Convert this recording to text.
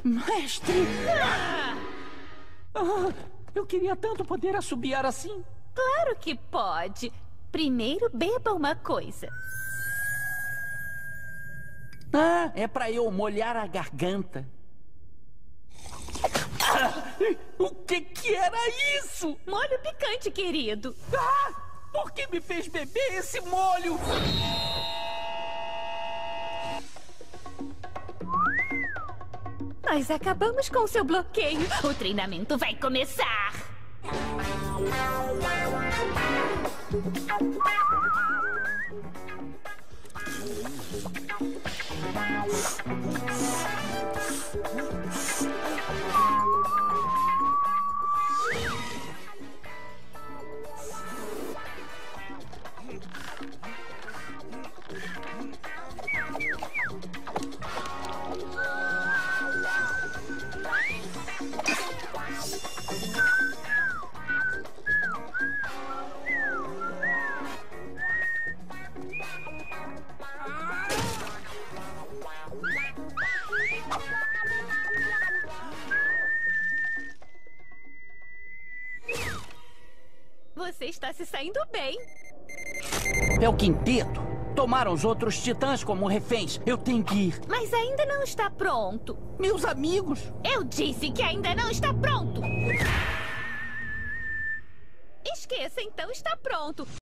Mestre! Eu queria tanto poder assobiar assim. Claro que pode. Primeiro beba uma coisa. É pra eu molhar a garganta. O que era isso? Molho picante, querido. Por que me fez beber esse molho? Nós acabamos com o seu bloqueio. O treinamento vai começar. Você está se saindo bem. É o quinteto. Tomaram os outros titãs como reféns. Eu tenho que ir. Mas ainda não está pronto. Meus amigos. Eu disse que ainda não está pronto. Esqueça, então está pronto.